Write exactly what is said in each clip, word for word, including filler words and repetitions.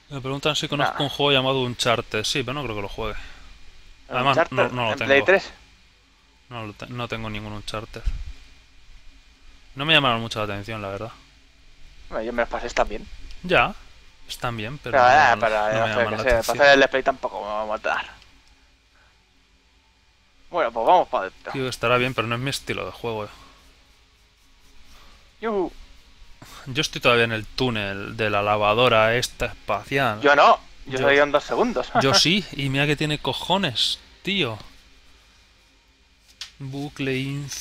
Me preguntan si conozco un Nada. juego llamado Uncharted. Sí, pero no creo que lo juegue. Además, no, Uncharted no lo en Play tengo. tres. No, lo te- no tengo ningún Uncharted. No me llamaron mucho la atención, la verdad. Bueno, yo me los pasé también. Ya, están bien, pero Pero, no me eh, llaman la, pero no no me sé llaman qué la sé. Para atención. hacer el de Play tampoco me va a matar. Bueno, pues vamos para adentro. Digo, estará bien, pero no es mi estilo de juego. Yuhu. Yo estoy todavía en el túnel de la lavadora esta espacial. Yo no. Yo Yo, salí en dos segundos. yo sí, y mira que tiene cojones, tío. Bucle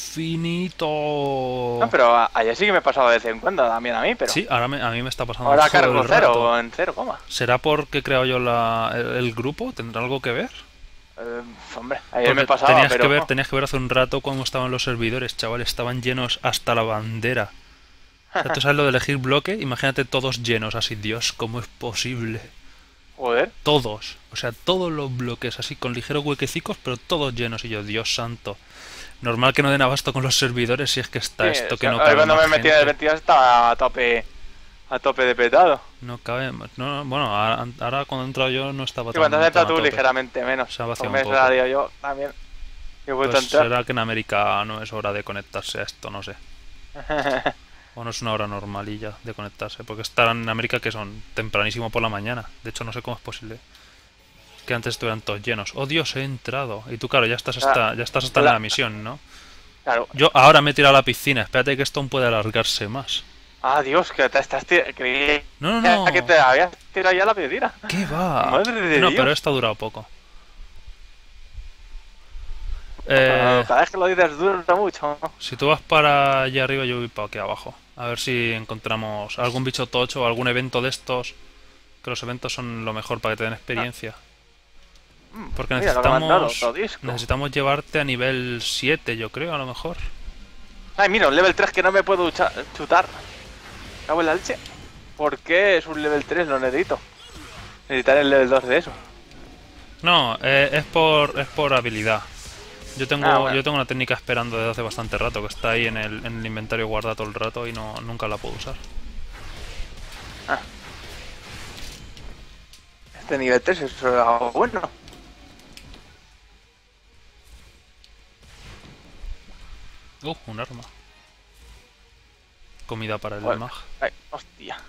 No, infinito. pero a- ayer sí que me he pasado de vez en cuando también a mí, pero Sí, ahora me- a mí me está pasando ahora todo el cargo cero rato. o en cero coma. ¿Será porque he creado yo la, el, el grupo? ¿Tendrá algo que ver? Eh, hombre, ayer me Porque pasaba, tenías que pero ver, oh, tenías que ver hace un rato cómo estaban los servidores, chaval, estaban llenos hasta la bandera. O sea, tú sabes lo de elegir bloque, imagínate todos llenos así, Dios, ¿cómo es posible? joder. Todos, o sea, todos los bloques así con ligeros huequecicos, pero todos llenos y yo, Dios santo. Normal que no den abasto con los servidores si es que Sí, está o esto que sea, no hoy cabe cuando más me metí en el gente. veintidós estaba a tope, a tope de petado. No cabe más. No, no, bueno, ahora, ahora cuando he entrado yo no estaba Y cuando has tan, tan entrado a tú tope. ligeramente menos. Se ha vaciado un Conforme poco. salario yo también he vuelto Pues a entrar. será que en América no es hora de conectarse a esto, no sé. O no es una hora normalilla de conectarse. Porque estarán en América que son tempranísimo por la mañana. De hecho, no sé cómo es posible que antes estuvieran todos llenos. Oh Dios, he entrado. Y tú, claro, ya estás Ah, hasta, ya estás hasta en la la- misión, ¿no? claro. Yo ahora me he tirado a la piscina. Espérate que esto aún puede alargarse más. Ah, Dios, que te estás tirando. Creí No, no, que no. te habías tirado ya la pedida. ¿Qué va? Madre de No, pero Dios. esto ha durado poco. Ah, Eh, cada vez que lo dices dura mucho. si tú vas para allá arriba, yo voy para aquí abajo. A ver si encontramos algún bicho tocho o algún evento de estos. Que los eventos son lo mejor para que te den Ah, experiencia. mm, Porque mira lo que me han dado, otro necesitamos disco. necesitamos llevarte a nivel siete, yo creo, a lo mejor. Ay, mira, un level tres que no me puedo ucha- chutar. Cago en la leche. ¿Por qué es un level tres? Lo necesito. Necesitaré el level dos de eso. No, eh, es por es por habilidad. Yo Ah, tengo bueno. yo tengo una técnica esperando desde hace bastante rato que está ahí en el, en el inventario guardada todo el rato y no nunca la puedo usar. Ah, este nivel tres es algo bueno. Uh, un arma. Comida para el Bueno, mag. ay, hostia.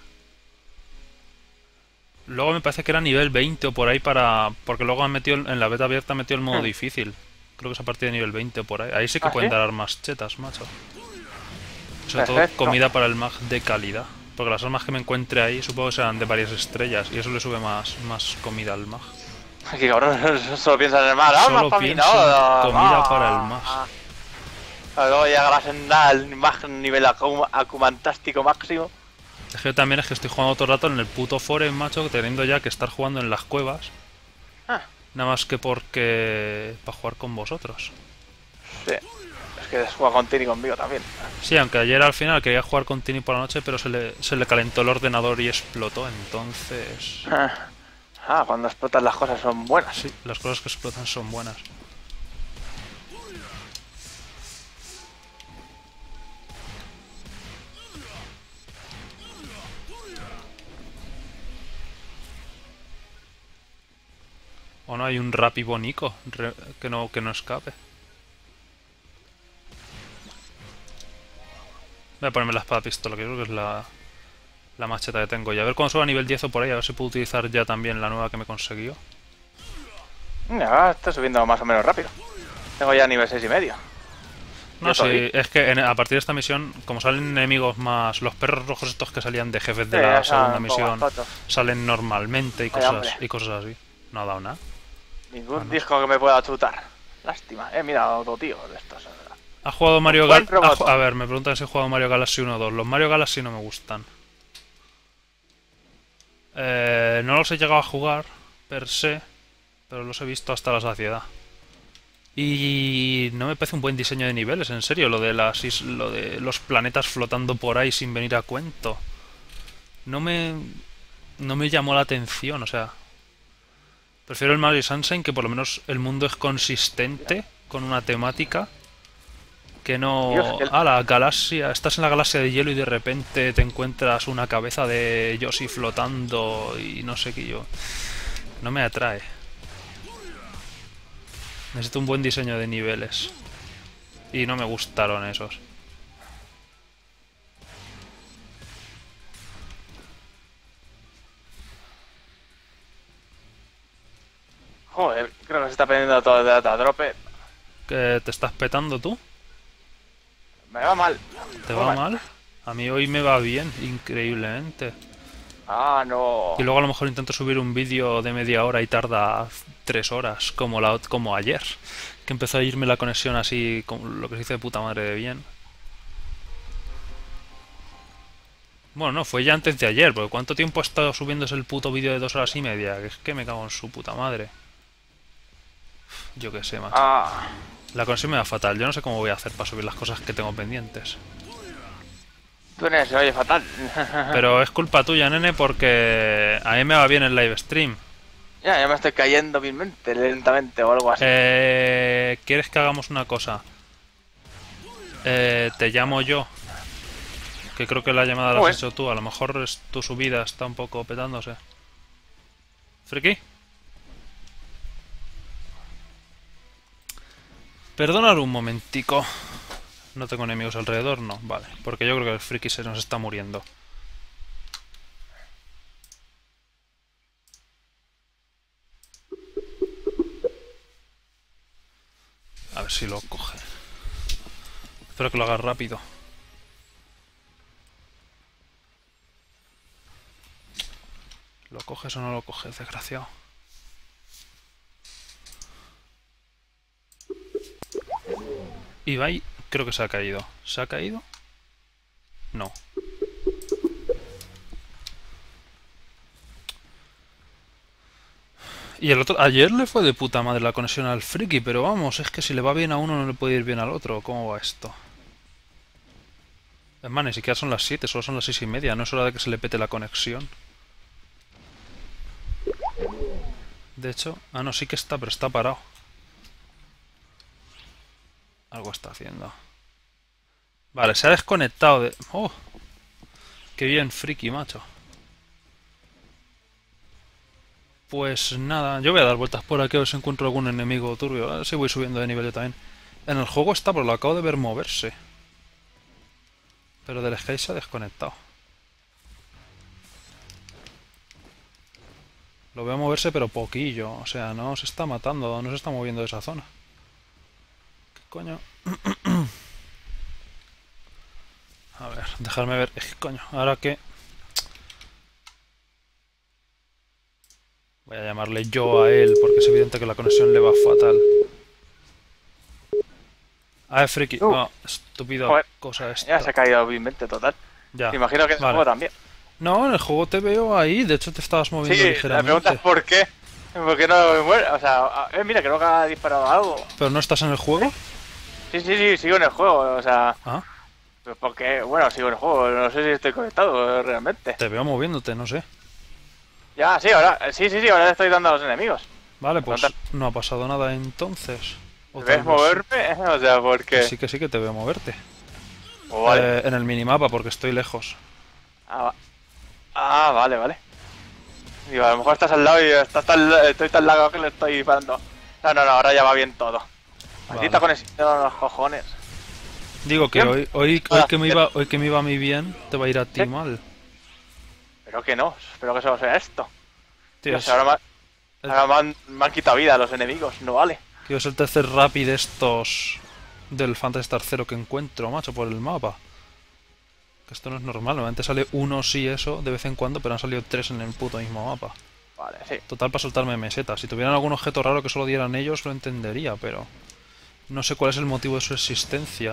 Luego me parece que era nivel veinte o por ahí para... Porque luego han metido, en la beta abierta han metido el modo Hmm. difícil. Creo que es a partir de nivel veinte o por ahí. Ahí sí que ¿Ah, pueden sí? dar armas chetas, macho. Sobre todo Perfecto. comida para el mag de calidad. Porque las armas que me encuentre ahí supongo que serán de varias estrellas. Y eso le sube más, más comida al mag. Aquí cabrón, solo piensan en el mar. ¡Armas Solo para mí! ¡No! pienso en comida para el mag. Ah. Luego llega la senda al mag nivel acu- acumantástico máximo. Es que yo también es que estoy jugando todo el rato en el puto Forest, macho, teniendo ya que estar jugando en las cuevas. Ah, Nada más que porque... para jugar con vosotros. sí. Es que juega con Tini conmigo también. Sí, aunque ayer al final quería jugar con Tini por la noche, pero se le, se le calentó el ordenador y explotó, entonces... Ah, ah, cuando explotan las cosas son buenas. Sí, las cosas que explotan son buenas. O no hay un Rappi Bonico re- que no, que no escape. Voy a ponerme la espada pistola, que creo que es la, la macheta que tengo. Y a ver cuando suba a nivel diez o por ahí, a ver si puedo utilizar ya también la nueva que me consiguió. Ya, está subiendo más o menos rápido. Tengo ya nivel seis y medio. No, Yo todavía. sí, es que en- a partir de esta misión, como salen enemigos más... Los perros rojos estos que salían de jefes Sí, de la ya son segunda un poco misión, tochos. salen normalmente y Ay, hombre. cosas, y cosas así. No ha dado nada. Ah, Ningún no. disco que me pueda chutar. Lástima. Eh, mira, otro tío de estos. ¿Ha jugado Mario Buen Galaxy? robot. A ver, me preguntan si he jugado Mario Galaxy uno o dos. Los Mario Galaxy no me gustan. Eh, no los he llegado a jugar, per se, pero los he visto hasta la saciedad. Y no me parece un buen diseño de niveles, en serio, lo de las is- lo de los planetas flotando por ahí sin venir a cuento. No me no me llamó la atención, o sea, prefiero el Mario Sunshine que por lo menos el mundo es consistente con una temática Que no... Dios, que el- Ah, la galaxia... Estás en la galaxia de hielo y de repente te encuentras una cabeza de Yoshi flotando y no sé qué yo... No me atrae. Necesito un buen diseño de niveles. Y no me gustaron esos. Joder, creo que se está perdiendo todo el data drope. ¿Qué te estás petando tú? Me va mal. ¿Te Muy va mal? A mí hoy me va bien, increíblemente. Ah, no. Y luego a lo mejor intento subir un vídeo de media hora y tarda tres horas, como, la, como ayer. Que empezó a irme la conexión así, como lo que se dice de puta madre de bien. Bueno, no, fue ya antes de ayer, porque ¿cuánto tiempo ha estado subiéndose el puto vídeo de dos horas y media? Que es que me cago en su puta madre. Yo qué sé, macho. Ah, La conexión me va fatal, yo no sé cómo voy a hacer para subir las cosas que tengo pendientes. tú eres, se oye fatal. Pero es culpa tuya, nene, porque a mí me va bien el live stream. Ya, ya me estoy cayendo vilmente, lentamente o algo así. Eh, ¿Quieres que hagamos una cosa? Eh, te llamo yo. Que creo que la llamada la Joder. has hecho tú. A lo mejor es tu subida está un poco petándose. ¿Friki? Perdonad un momentico. No tengo enemigos alrededor, no. Vale, porque yo creo que el friki se nos está muriendo. A ver si lo coge. Espero que lo haga rápido. ¿Lo coges o no lo coges, desgraciado? Ibai creo que se ha caído. ¿Se ha caído? No. Y el otro... Ayer le fue de puta madre la conexión al friki, pero vamos, es que si le va bien a uno no le puede ir bien al otro. ¿Cómo va esto? Es más, ni siquiera son las siete, solo son las seis y media. No es hora de que se le pete la conexión. De hecho... Ah, no, sí que está, pero está parado. Algo está haciendo. Vale, se ha desconectado de... ¡Oh! ¡Qué bien, friki, macho! Pues nada, yo voy a dar vueltas por aquí a ver si encuentro algún enemigo turbio. A ver si voy subiendo de nivel yo también. En el juego está, pero lo acabo de ver moverse. Pero del Sky se ha desconectado. Lo veo moverse, pero poquillo. O sea, no se está matando, no se está moviendo de esa zona. ¿Qué coño? A ver, dejarme ver. ¿Qué coño? Ahora que... Voy a llamarle yo a él, porque es evidente que la conexión le va fatal. Ah, es friki. Uh. No, estúpido Joder. cosa esta. Ya se ha caído vilmente total. Ya. Imagino que en el Vale. juego también. No, en el juego te veo ahí, de hecho te estabas moviendo Sí, la ligeramente. pregunta es ¿por qué? ¿Por qué no me muero? O sea, eh, mira, creo que ha disparado algo. ¿Pero no estás en el juego? Sí, sí, sí, sigo en el juego, o sea... Ah, Pues porque, bueno, sigo en el juego, no sé si estoy conectado eh, realmente. te veo moviéndote, no sé. Ya, sí, ahora, sí, sí, sí, ahora le estoy dando a los enemigos. Vale, pues Anda. no ha pasado nada entonces. O ¿Me tal ves vez moverme? O sea, sí. porque... Sí que sí que te veo moverte. Oh, vale. Eh, en el minimapa, porque estoy lejos. Ah, va- ah, vale, vale. Digo, a lo mejor estás al lado y estás tan, estoy tan lagado que le estoy disparando. No, no, no, ahora ya va bien todo. Maldita Vale. conexión de los cojones. Digo que Bien. hoy, hoy, hoy, que me iba, hoy que me iba a mí bien, te va a ir a ti ¿Eh? mal. Pero que no, espero que solo sea esto. Tío, Dios, es, ahora, me, han- el- ahora me, han, me han quitado vida los enemigos, no vale. tío, es el tercer rapid estos del Phantasy Star Zero que encuentro, macho, por el mapa. Que esto no es normal, normalmente sale uno sí eso de vez en cuando, pero han salido tres en el puto mismo mapa. Vale, sí. Total para soltarme mesetas. Si tuvieran algún objeto raro que solo dieran ellos, lo entendería, pero... No sé cuál es el motivo de su existencia.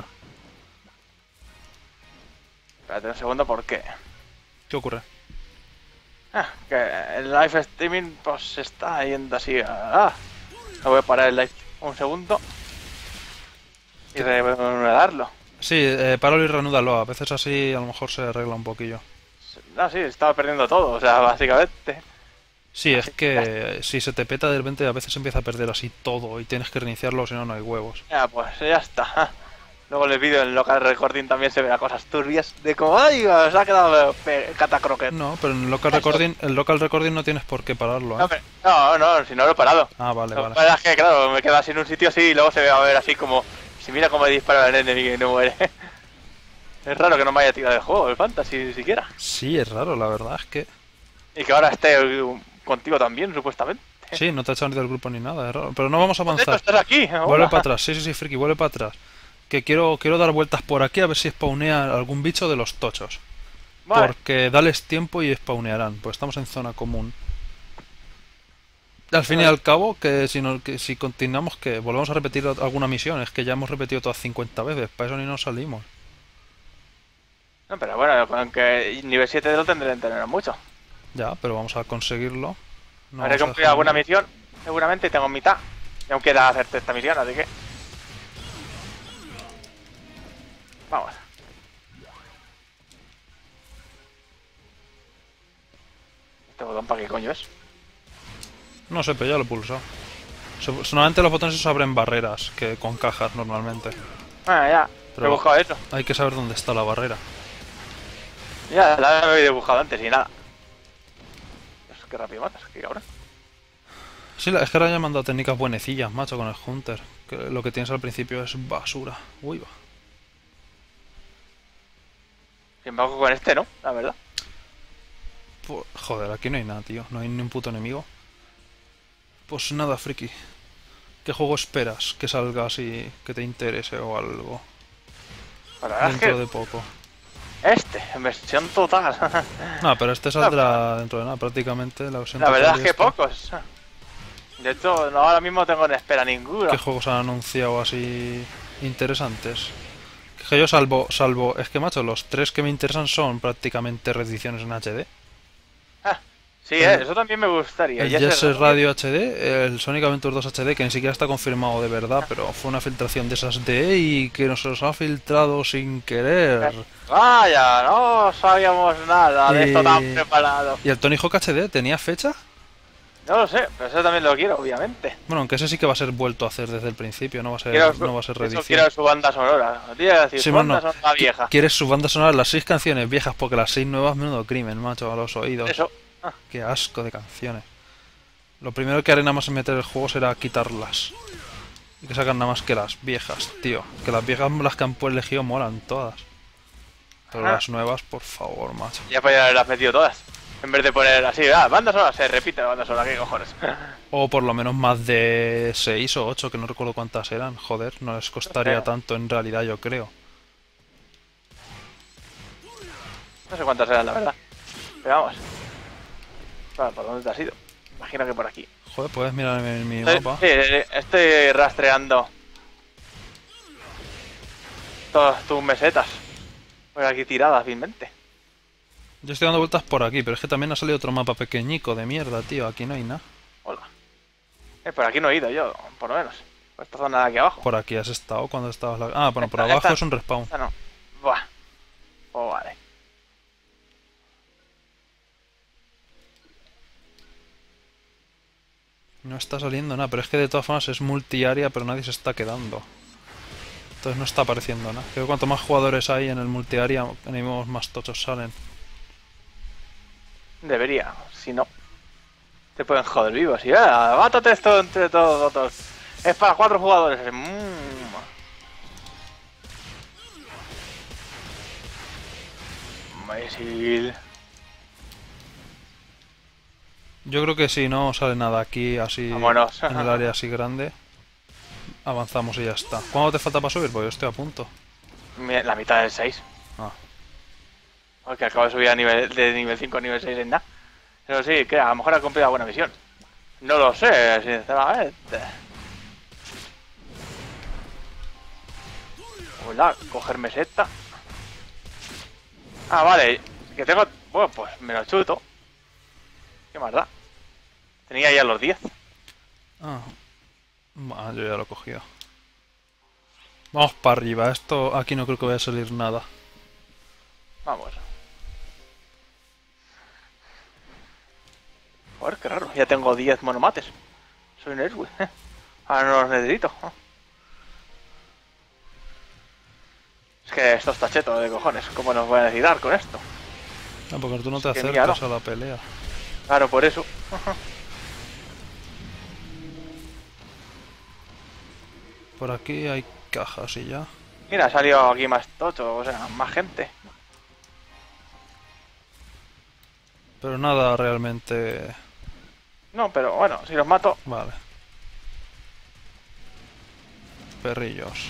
Espérate un segundo, ¿por qué? ¿Qué ocurre? Ah, que el live streaming pues se está yendo así. Ah, no voy a parar el live un segundo. Y reanudarlo. Sí, eh, páralo y reanúdalo. A veces así a lo mejor se arregla un poquillo. No, sí, estaba perdiendo todo, o sea, básicamente. Sí, es que si se te peta de repente a veces empieza a perder así todo y tienes que reiniciarlo, si no, no hay huevos. Ya, pues ya está. Luego en el vídeo, en el local recording también se ven cosas turbias de como, ¡ay! Se ha quedado catacroquet. No, pero en el local recording, el local recording no tienes por qué pararlo, ¿eh? No, pero- no, no, si no lo he parado. Ah, vale, Lo vale. que pasa es que, claro, me quedo así en un sitio así y luego se ve a ver así como, si mira cómo dispara el enemigo y no muere. Es raro que no me haya tirado el juego, el Fantasy, ni siquiera. Sí, es raro, la verdad es que... Y que ahora esté uh, contigo también, supuestamente. Sí, no te ha echado ni del grupo ni nada, es raro. Pero no vamos a Joder, avanzar. estás aquí. Vuelve Hola. para atrás, sí, sí, sí, friki, vuelve para atrás. Que quiero, quiero dar vueltas por aquí a ver si spawnea algún bicho de los tochos. Vale. Porque dales tiempo y spawnearán, pues estamos en zona común. Al fin y Vale. al cabo, que si, no, que si continuamos, que volvemos a repetir alguna misión. Es que ya hemos repetido todas cincuenta veces, para eso ni nos salimos. No, pero bueno, con que nivel siete lo tendré que tener mucho. Ya, pero vamos a conseguirlo. No Habré vamos a cumplido dejar alguna nada. misión, seguramente tengo mitad. Y aún queda hacerte esta misión, así que... Vamos. ¿Este botón para qué coño es? No sé, pero ya lo he pulsado. Se- Normalmente los botones se abren barreras, que con cajas normalmente. Bueno, ya, Pero- he buscado eso. Hay que saber dónde está la barrera. Ya, la he dibujado antes y nada. Pues qué rápido matas, qué cabrón. Sí, la- es que ahora ya me han dado técnicas buenecillas, macho, con el Hunter. Que lo que tienes al principio es basura. Uy, va. Sin embargo, con este no, la verdad. Pu- Joder, aquí no hay nada, tío. No hay ni un puto enemigo. Pues nada, friki. ¿Qué juego esperas que salga así, que te interese o algo? La verdad es Dentro que de poco. este, en versión total. No, pero este saldrá dentro de nada, prácticamente. La, versión La verdad total es y que esto. pocos. De hecho, no, ahora mismo tengo en espera ninguno. ¿Qué juegos han anunciado así interesantes? Que yo salvo, salvo, es que macho, los tres que me interesan son prácticamente reediciones en H D. Ah, sí, El- eh, eso también me gustaría. El Y ese Jet Set Radio- Radio H D, el Sonic Adventure dos H D, que ni siquiera está confirmado de verdad, pero fue una filtración de esas de E y que nos los ha filtrado sin querer. Vaya, no sabíamos nada de esto tan Y- preparado. ¿Y el Tony Hawk H D tenía fecha? No lo sé, pero eso también lo quiero, obviamente. Bueno, aunque ese sí que va a ser vuelto a hacer desde el principio, no va a ser, Quiero, no va a ser eso reedición. quiero su banda sonora. Tío, decir, Sí, su bueno, banda sonora qui- vieja. ¿Quieres su banda sonora? Las seis canciones viejas, porque las seis nuevas, menudo crimen, macho, a los oídos. Eso. Ah, Qué asco de canciones. Lo primero que haré nada más en meter el juego será quitarlas. Y que sacan nada más que las viejas, tío. Que las viejas, las que han pues elegido, molan todas. Pero Ajá. las nuevas, por favor, macho. ya podía haberlas metido todas. En vez de poner así, ah, banda sonora, se repite la banda sonora, qué cojones. O por lo menos más de seis o ocho, que no recuerdo cuántas eran. Joder, no les costaría No sé. tanto en realidad, yo creo. No sé cuántas eran, la verdad. Pero vamos. Vale, ¿por dónde te has ido? Imagino que por aquí. Joder, puedes mirar en mi Estoy, mapa. sí, estoy rastreando todas tus mesetas. Por aquí tiradas, vilmente. Yo estoy dando vueltas por aquí, pero es que también ha salido otro mapa pequeñico de mierda, tío. Aquí no hay nada. Hola. Eh, por aquí no he ido yo, por lo menos. Por esta zona de aquí abajo. Por aquí has estado cuando estabas... La... Ah, bueno, por Esta- abajo esta- es un respawn. Esta no. Buah. Oh, vale. No está saliendo nada, pero es que de todas formas es multiárea, pero nadie se está quedando. Entonces no está apareciendo nada. Creo que cuanto más jugadores hay en el multiárea, enemigos más tochos salen. Debería, si no. Te pueden joder vivos. Y ah, mátate esto entre todos vosotros. Es para cuatro jugadores. Mm. Imbécil. Yo creo que si no sale nada aquí así Vámonos. en el área así grande, avanzamos y ya está. ¿Cuánto te falta para subir? Pues yo estoy a punto. Mi- La mitad del seis. Ah, Porque acabo de subir a nivel, de nivel cinco a nivel seis en nada. Pero sí, que a lo mejor ha cumplido alguna misión. No lo sé, sinceramente. Hola, coger meseta. Ah, vale. Que tengo... Bueno, pues me lo chuto. ¿Qué más da? Tenía ya los diez. ah. Bah, yo ya lo he cogido. Vamos para arriba. Esto aquí no creo que vaya a salir nada. Vamos. Joder, qué raro. Ya tengo diez monomates. Soy un héroe. Ahora no los necesito. Es que esto está cheto de cojones. ¿Cómo nos voy a necesitar con esto? Ah, porque tú no te Es que acercas mira, a la pelea. claro, por eso. Por aquí hay cajas y ya. Mira, ha salido aquí más tocho, o sea, más gente. Pero nada realmente... No, pero bueno, si los mato. Vale. Perrillos.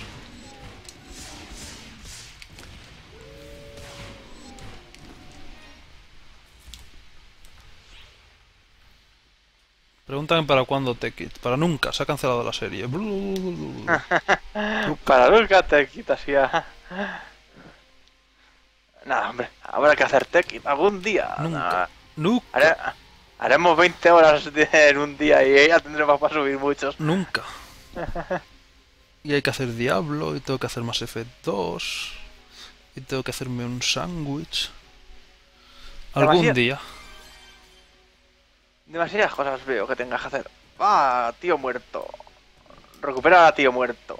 Preguntan para cuándo Tekit. Para nunca, se ha cancelado la serie. Para nunca te quitas ya. Nada, hombre, habrá que hacer tech algún día. Nunca. Nada. Nunca. Haré- haremos veinte horas de- en un día y ya tendremos para subir muchos. Nunca. Y hay que hacer Diablo, y tengo que hacer Mass Effect dos. Y tengo que hacerme un sándwich. Algún Demasiado- día. Demasiadas cosas veo que tengas que hacer. Ah, tío muerto. Recupera a tío muerto.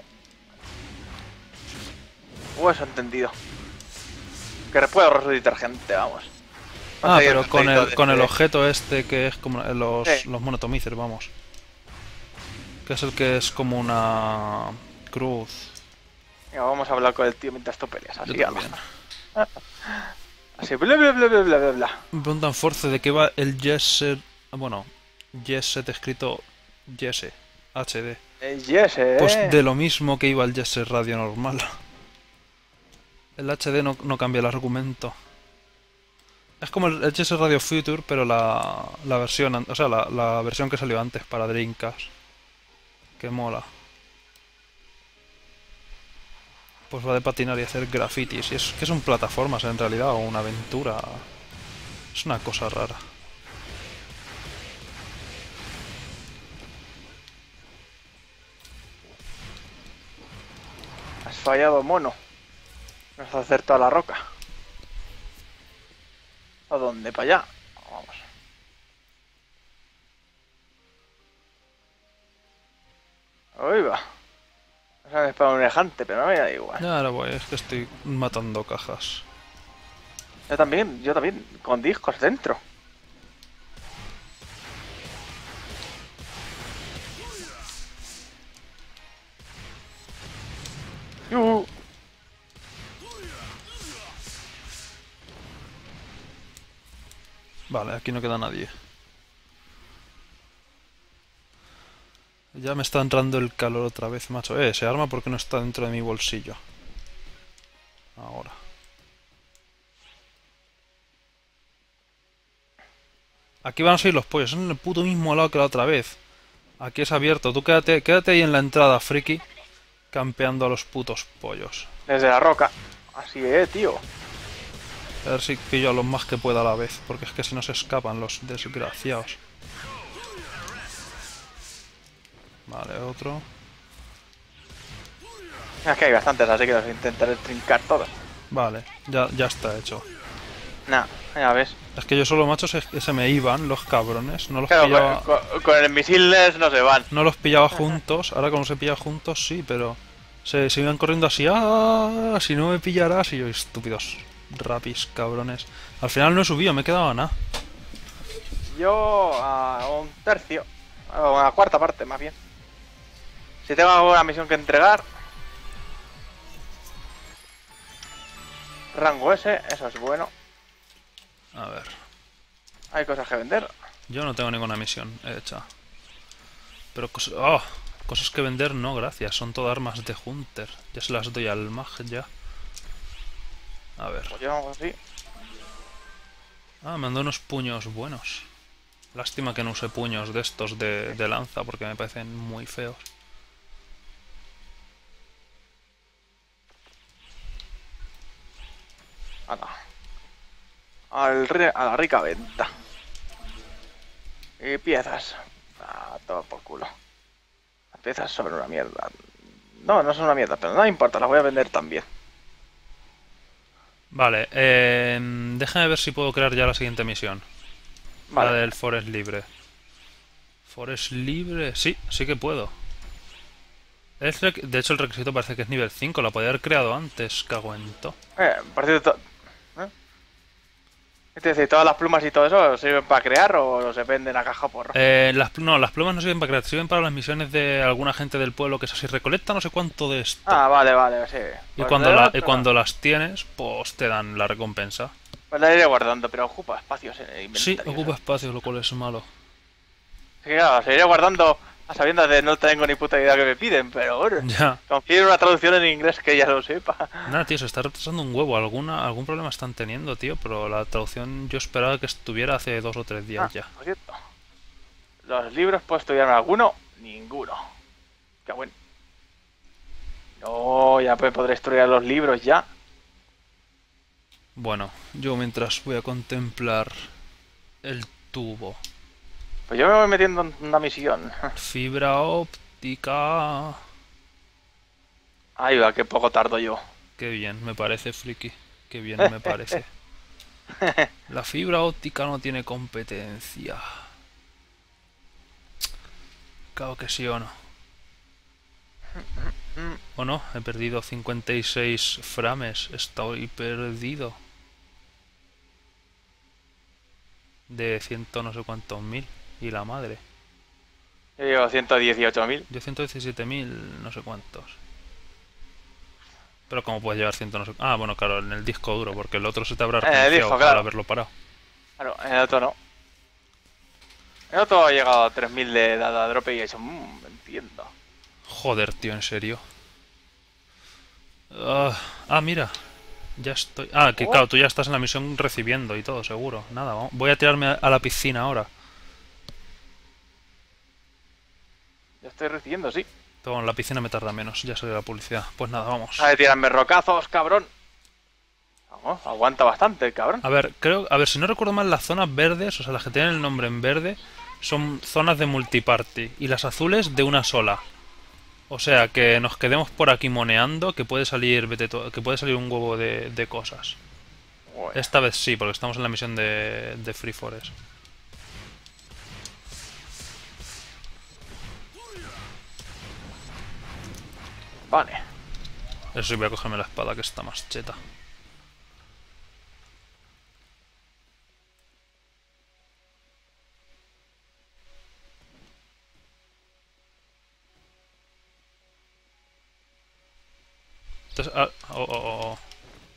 Hueso entendido. Que puedo resucitar gente, vamos. Ah, Conseguir pero con crédito el, de- con el de- objeto este que es como los, Sí. los monotomícer, vamos. Que es el que es como una cruz. Venga, vamos a hablar con el tío mientras tú peleas. Así, Yo ala. también. Así, bla bla bla bla bla bla bla. Me preguntan Force de qué va el Jesset. Bueno, Jesset escrito Jesse H D. Eh, yes, eh. Pues de lo mismo que iba el Jesset Radio normal. El H D no, no cambia el argumento. Es como el, el Jesset Radio Future, pero la, la versión, an- o sea, la, la versión que salió antes para Dreamcast. Que mola. Pues va de patinar y hacer grafitis. Y es que son plataformas en realidad, o una aventura. Es una cosa rara. Has fallado, mono. No has acertado a la roca. ¿A dónde? ¿Para allá? Vamos. Uy, va. No sabes para un elefante, pero me da igual. Ya ahora voy, es que estoy matando cajas. Yo también, yo también, con discos dentro. Yuhu. Vale, aquí no queda nadie. Ya me está entrando el calor otra vez, macho. Eh, ese arma porque no está dentro de mi bolsillo. Ahora. Aquí van a salir los pollos, son en el puto mismo lado que la otra vez. Aquí es abierto, tú quédate, quédate ahí en la entrada, friki, campeando a los putos pollos. Desde la roca. Así es, tío. A ver si pillo a los más que pueda a la vez, porque es que si no se escapan los desgraciados. Vale, otro. Es que hay bastantes, así que los intentaré trincar todos. Vale, ya, ya está hecho. Nah, ya ves. Es que yo solo, macho, se, se me iban los cabrones. No los Claro, pillaba, con, con- con el misiles no se van. no los pillaba juntos. Ahora como se pilla juntos, sí, pero se, se iban corriendo así. ¡Ah! Si no me pillarás. Y yo, estúpidos rapis, cabrones. Al final no he subido, me he quedado a nada. Yo a un tercio. A una cuarta parte, más bien. Si tengo alguna misión que entregar. Rango S, eso es bueno. A ver, Hay cosas que vender. yo no tengo ninguna misión hecha. Pero cosas... ¡Oh! Cosas que vender, no, gracias. Son todo armas de Hunter. Ya se las doy al mag, ya. A ver. Pues yo sí. Ah, me mandó unos puños buenos. Lástima que no use puños de estos de, de lanza porque me parecen muy feos. Anda. Al ri- a la rica venta. Y piezas. Ah, todo por culo. Las piezas son una mierda. No, no son una mierda, pero no importa, las voy a vender también. Vale, eh, déjame ver si puedo crear ya la siguiente misión. Vale. La del Forest libre. ¿Forest libre? Sí, sí que puedo. Es rec- de hecho, el requisito parece que es nivel cinco. La podía haber creado antes, cago en to. Eh, por cierto, ¿eh? Es decir, todas las plumas y todo eso sirven para crear o se venden a caja porro. Eh, las, pl- no, las plumas no sirven para crear, sirven para las misiones de alguna gente del pueblo que es así, recolecta no sé cuánto de esto. Ah, vale, vale, sí. Y Pues cuando, de la, y otro, cuando las tienes, pues te dan la recompensa. pues la iré guardando, pero ocupa espacios en el inventario. Sí, ocupa espacio, lo cual es malo. Sí, claro, seguiré guardando a sabiendas de no tengo ni puta idea que me piden, pero bueno, Ya. confío en una traducción en inglés que ya lo sepa. Nada, tío, se está retrasando un huevo. Alguna, algún problema están teniendo, tío, pero la traducción yo esperaba que estuviera hace dos o tres días Ah, ya. por cierto, los libros, ¿puedo estudiarme alguno? Ninguno. Qué bueno. No, ya me podré estudiar los libros ya. Bueno, yo mientras voy a contemplar el tubo. Pues yo me voy metiendo en una misión. Fibra óptica. Ahí va, qué poco tardo yo. Qué bien, me parece, friki. Qué bien me parece. La fibra óptica no tiene competencia. Claro que sí o no. ¿O no? He perdido cincuenta y seis frames. Estoy perdido. De ciento no sé cuántos mil. Y la madre. Yo llevo ciento dieciocho mil. Yo ciento diecisiete mil no sé cuántos. Pero ¿cómo puedes llevar ciento no sé... Ah, bueno, claro, en el disco duro, porque el otro se te habrá En el reiniciado disco, al claro. haberlo parado. Claro, en el otro no. El otro ha llegado a tres mil de data drop y eso, mmm, entiendo. Joder, tío, en serio. Ah, ah, mira. Ya estoy... Ah, que Oh, claro, tú ya estás en la misión recibiendo y todo, seguro. Nada, vamos- voy a tirarme a a la piscina ahora. ya estoy recibiendo, sí. Pero bueno, en la piscina me tarda menos, ya salió la publicidad. Pues nada, vamos. A ver, tirarme rocazos, cabrón. Vamos, aguanta bastante el cabrón. A ver, creo... A ver, si no recuerdo mal, las zonas verdes, o sea, las que tienen el nombre en verde, son zonas de multiparty. Y las azules de una sola. O sea, que nos quedemos por aquí moneando, que puede salir, vete to- que puede salir un huevo de, de cosas. Uy, Esta vez sí, porque estamos en la misión de, de Free Forest. vale. Eso sí, voy a cogerme la espada, que está más cheta. Entonces, ah, oh, oh, oh, oh.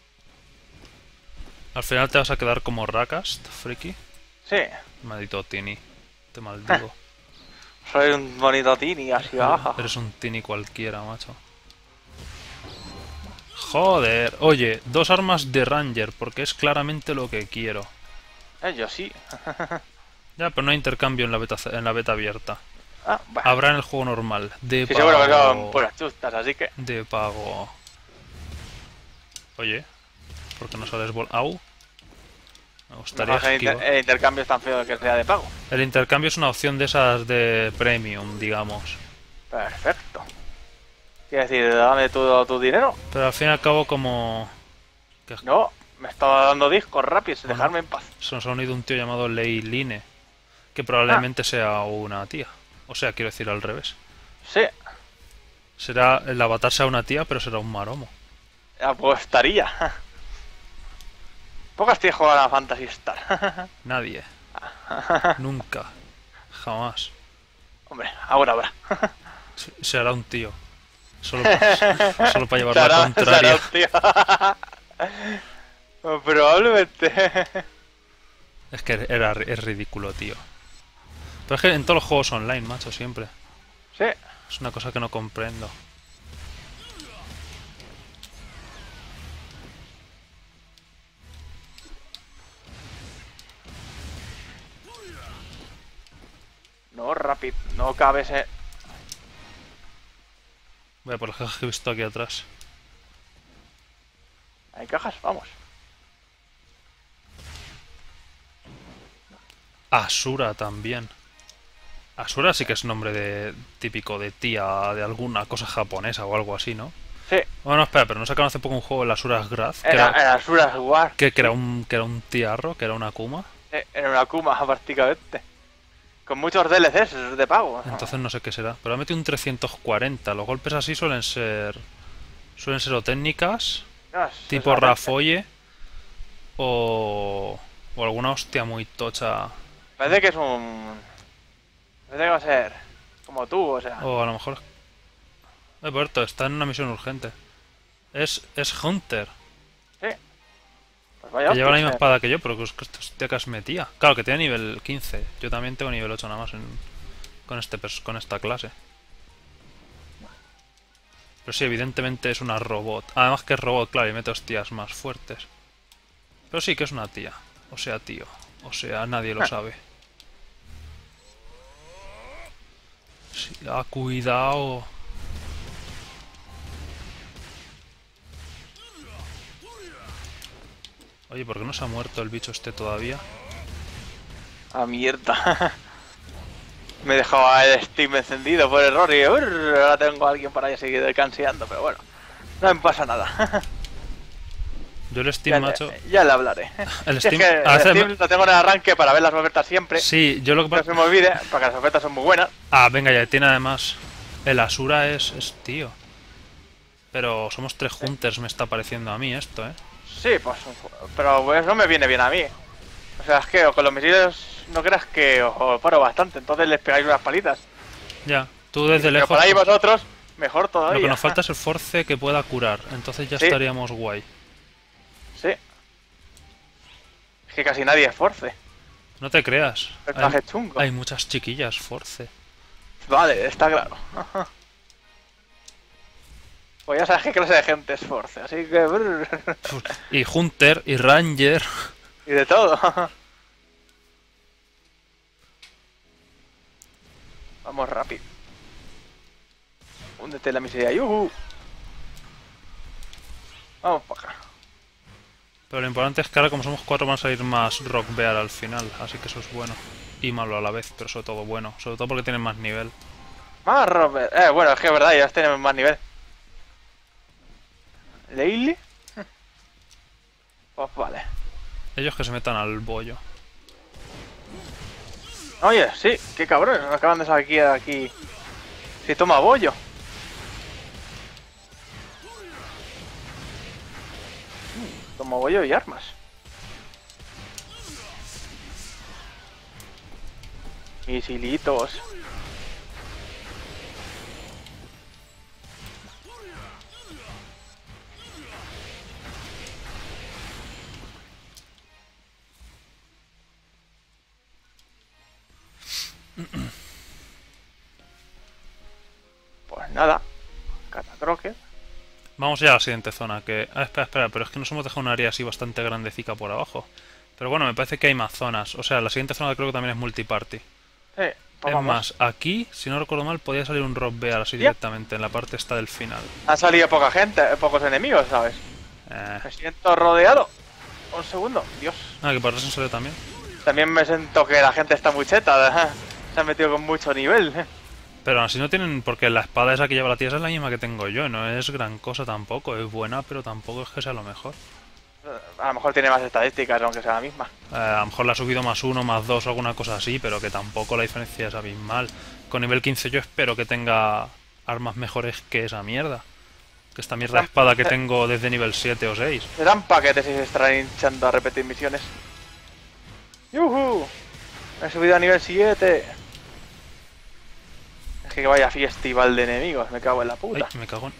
Al final te vas a quedar como Rakast, friki. Sí, Maldito Tini. Te maldigo. soy un bonito tini, así baja. Eres un Tini cualquiera, macho. Joder. Oye, dos armas de Ranger, porque es claramente lo que quiero. Eh, yo sí. Ya, pero no hay intercambio en la beta, en la beta abierta. Ah, bueno. Habrá en el juego normal. De Sí, pago. seguro que son puras chustas, así que... De pago. Oye, ¿por qué no sales vol... Au. Me gustaría mejor el, inter- esquivar. el intercambio es tan feo que sea de pago. El intercambio es una opción de esas de premium, digamos. Perfecto. Quiere decir, dame todo tu dinero. Pero al fin y al cabo, como... que No, me estaba dando discos rápidos, Bueno. dejarme en paz. se nos ha unido un tío llamado Leiline, que Ah. probablemente sea una tía. O sea, quiero decir al revés. Sí, Será... El avatar sea una tía, pero será un maromo. apostaría. Pocas tías juegan a Fantasy Star. Nadie. Nunca. Jamás. Hombre, ahora habrá. Se- Será un tío. Solo, pa- solo para llevar la Será- contraria. será un tío. Probablemente. Es que era, es ridículo, tío. Pero es que en todos los juegos online, macho, siempre. Sí. Es una cosa que no comprendo. No, rápido. No cabe ese... Voy a por las cajas que he visto aquí atrás. Hay cajas, vamos. Asura también. Asura sí que es nombre de típico de tía de alguna cosa japonesa o algo así, ¿no? Sí. Bueno, espera, pero no sacaron hace poco un juego, el Asura's Wrath, que Era, era, era Asuras War. que, que era un que era un tiarro, que era una Akuma. Eh, Era una Kuma, prácticamente. con muchos D L Cs de pago. Entonces no sé qué será. Pero ha metido un trescientos cuarenta. Los golpes así suelen ser... Suelen ser o técnicas, Dios, tipo esa Rafoye, o... O alguna hostia muy tocha. Parece que es un... Parece que va a ser como tú, o sea... O a lo mejor... Eh, Berto, está en una misión urgente. Es, es Hunter. Sí. Pues vaya Que lleva la hostia, misma eh. espada que yo, pero que es que esta hostia que has metía. Claro, que tiene nivel quince. Yo también tengo nivel ocho nada más en, con, este, pers- con esta clase. Pero sí, evidentemente es una robot. Además que es robot, claro, y mete hostias más fuertes. Pero sí que es una tía. O sea, tío. O sea, nadie lo sabe. Sí, ah, cuidado. Oye, ¿por qué no se ha muerto el bicho este todavía? Ah, mierda. Me he dejado el Steam encendido por error y urr, ahora tengo a alguien para ahí seguir canseando, pero bueno, no me pasa nada. Yo el Steam, Ya, macho... le, ya le hablaré. El Si es Steam... que a el veces Steam me- lo tengo en el arranque para ver las ofertas siempre. Sí, yo lo que No se pasa... me olvide, porque las ofertas son muy buenas. Ah, venga, ya tiene además... El Asura es, es tío. Pero somos tres Hunters, me está pareciendo a mí esto, ¿eh? Sí, pues, pero pues no me viene bien a mí. O sea, es que con los misiles no creas que os, os paro bastante, entonces les pegáis unas palitas. Ya, tú desde Pero lejos... por ahí vosotros, mejor Lo todavía. que nos falta es el Force que pueda curar. Entonces ya Sí. estaríamos guay. Sí. Es que casi nadie es Force. No te creas. Personaje Hay, chungo. hay muchas chiquillas Force. Vale, está claro. Pues ya sabes qué clase de gente es Force, así que... brr, Y Hunter, y Ranger. y de todo. Vamos rápido. Húndete en la miseria. ¡Yuhu! Vamos para acá. Pero lo importante es que ahora como somos cuatro van a salir más Rock Bear al final. Así que eso es bueno. Y malo a la vez, pero sobre todo bueno. Sobre todo porque tienen más nivel. Más Robert. Eh, bueno, es que es verdad, ya tenemos más nivel. ¿Leili? Pues vale. Ellos que se metan al bollo. Oye, sí, qué cabrones, nos acaban de salir aquí. Si toma bollo. Mm, Toma bollo y armas. Misilitos. Pues nada. Catacroque. Vamos ya a la siguiente zona. Que... Ah, espera, espera, pero es que nos hemos dejado un área así bastante grandecica por abajo. Pero bueno, me parece que hay más zonas. O sea, la siguiente zona creo que también es multiparty. Sí, pues Es vamos. más, aquí, si no recuerdo mal, podía salir un Rock Bear así Ya. directamente, en la parte esta del final. Han salido poca gente, eh, pocos enemigos, ¿sabes? Eh... Me siento rodeado. Un segundo, Dios. Ah, que para eso salió también. También me siento que la gente está muy cheta. Se han metido con mucho nivel. Pero así no tienen... Porque la espada esa que lleva la tía esa es la misma que tengo yo. No es gran cosa tampoco. Es buena, pero tampoco es que sea lo mejor. A lo mejor tiene más estadísticas, aunque sea la misma. Eh, a lo mejor la ha subido más uno, más dos o alguna cosa así, pero que tampoco la diferencia es abismal. Con nivel quince yo espero que tenga armas mejores que esa mierda. Que esta mierda de espada que tengo desde nivel siete o seis. Te dan paquetes y se están hinchando a repetir misiones. ¡Yuhu! He subido a nivel siete. Es que vaya festival de enemigos, me cago en la Ay, puta. me cago en...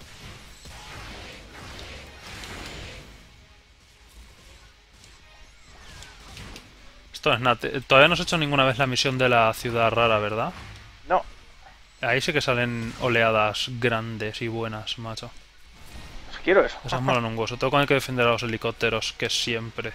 Esto es nada. te- Todavía no has hecho ninguna vez la misión de la ciudad rara, ¿verdad? No, Ahí sí que salen oleadas grandes y buenas, macho. pues quiero eso. Esas molan un hueso. Todo con el que defender a los helicópteros, que siempre.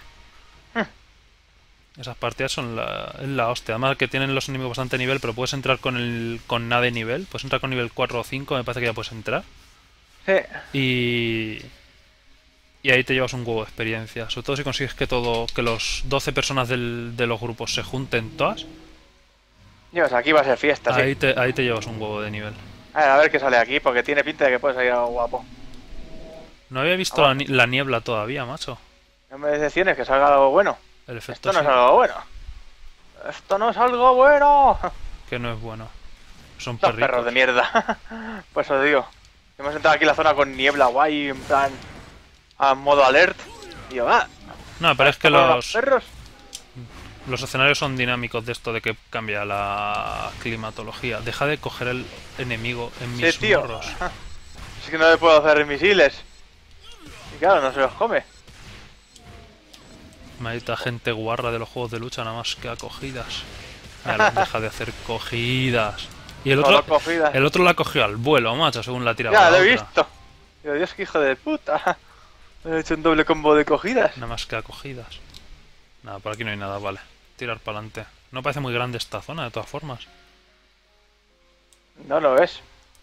Esas partidas son la, es la hostia. Además que tienen los enemigos bastante nivel, pero puedes entrar con el con nada de nivel. Puedes entrar con nivel cuatro o cinco, me parece que ya puedes entrar. Sí. Y... Y ahí te llevas un huevo de experiencia. Sobre todo si consigues que todo que los doce personas del- de los grupos se junten todas. Dios, aquí va a ser fiesta, sí. Ahí te, ahí te llevas un huevo de nivel. A ver, a ver qué sale aquí, porque tiene pinta de que puede salir algo guapo. No había visto la, ni- la niebla todavía, macho. No me decepciones que salga algo bueno. El efecto Esto no es sí. algo bueno. Esto no es algo bueno. Que no es bueno. Son Los perritos. perros de mierda. Pues os digo. Hemos entrado aquí en la zona con niebla guay, en plan... A modo alert. Y yo, ah. No, pero es que ¿para los, perros? los escenarios son dinámicos de esto de que cambia la climatología. Deja de coger el enemigo en mis Sí, tío. morros. Es que no le puedo hacer misiles. Y claro, no se los come. Maldita gente guarra de los juegos de lucha, nada más que acogidas. Mira, deja de hacer cogidas. Y el otro, Solo cogidas. el otro la cogió al vuelo, macho, según la tiraba. Ya, la lo he otra. visto. Digo, Dios, qué hijo de puta. He hecho un doble combo de cogidas. Nada más que acogidas. Nada, por aquí no hay nada, vale. Tirar para adelante. No parece muy grande esta zona, de todas formas. No lo es.